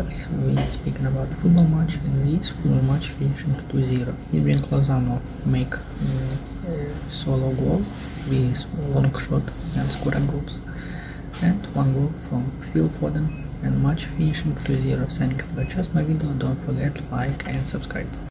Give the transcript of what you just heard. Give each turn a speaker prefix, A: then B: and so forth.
A: Nicolás. We speaking about the football match, and this football match finishing 2-0. Even Lozano make a solo goal with long shot and scored goals. And one goal from Phil Foden, and match finishing 2-0. Thank you for watching my video. Don't forget to like and subscribe.